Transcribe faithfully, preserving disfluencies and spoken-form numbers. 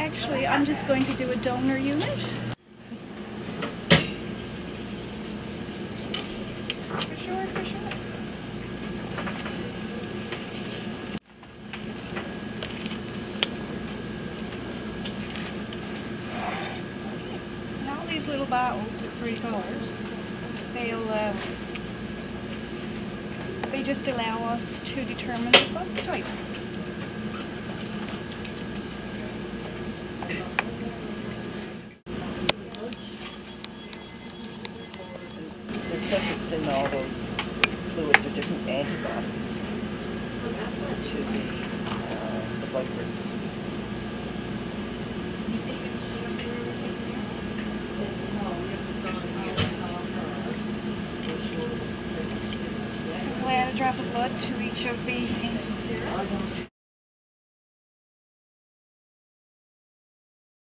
actually, I'm just going to do a donor unit. For sure, for sure. And all these little bottles with pretty colors, they'll, uh, they just allow us to determine the blood type. The stuff that's in all those fluids are different antibodies to the, uh, the blood groups. So we'll add a drop of blood to each of the anti-serum.